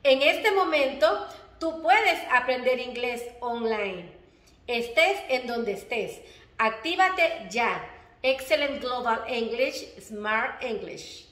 En este momento, tú puedes aprender inglés online. Estés en donde estés. Actívate ya. Excellent Global English, Smart English.